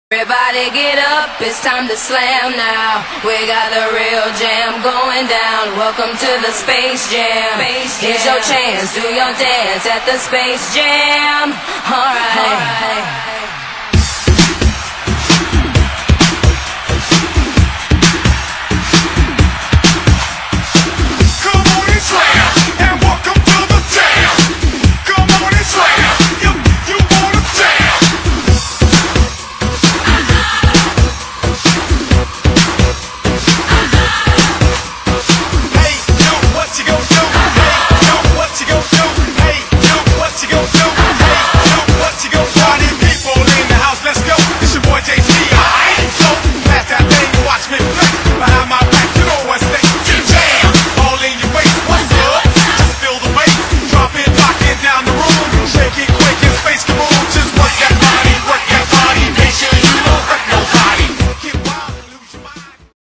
Everybody get up, it's time to slam now. We got the real jam going down. Welcome to the Space Jam. Here's your chance, do your dance at the Space Jam. Alright. Come on and slam!